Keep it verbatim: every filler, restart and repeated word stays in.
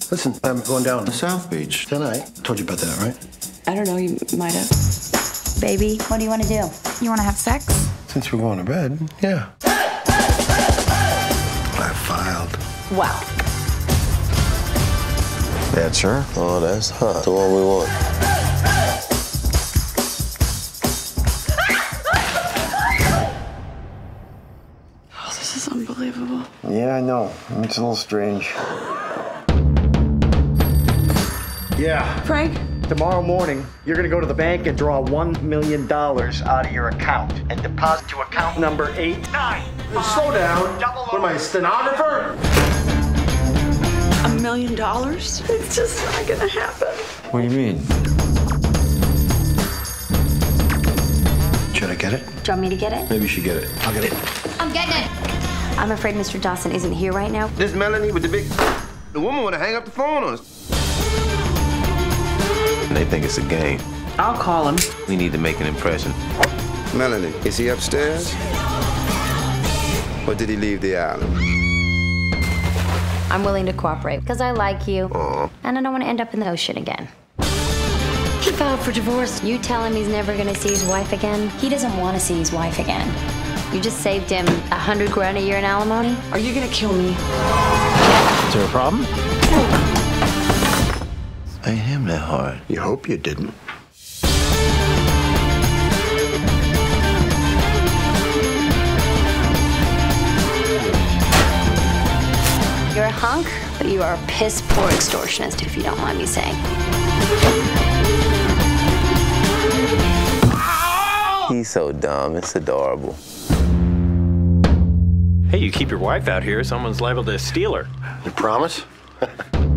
Listen, I'm going down The South Beach. tonight. Told you about that, right? I don't know, you might have. Baby, what do you want to do? You want to have sex? Since we're going to bed, yeah. I filed. Wow. That's her? Oh, that's hot. The one we want. Oh, this is unbelievable. Yeah, I know. It's a little strange. Yeah. Frank? Tomorrow morning, you're gonna go to the bank and draw one million dollars out of your account and deposit to account number eight nine. Slow down. What am I, a stenographer? A million dollars? It's just not gonna happen. What do you mean? Should I get it? Do you want me to get it? Maybe you should get it. I'll get it. I'm getting it. I'm afraid Mister Dawson isn't here right now. This Melanie with the big... The woman want to hang up the phone on us. They think it's a game. I'll call him. We need to make an impression. Melanie, is he upstairs? Or did he leave the island? I'm willing to cooperate because I like you. Aw. And I don't want to end up in the ocean again. He filed for divorce. You tell him he's never going to see his wife again. He doesn't want to see his wife again. You just saved him a hundred grand a year in alimony. Are you gonna kill me? Is there a problem? Ain't him that hard. You hope you didn't. You're a hunk, but you are a piss poor extortionist, if you don't mind me saying. He's so dumb. It's adorable. Hey, you keep your wife out here, someone's liable to steal her. You promise?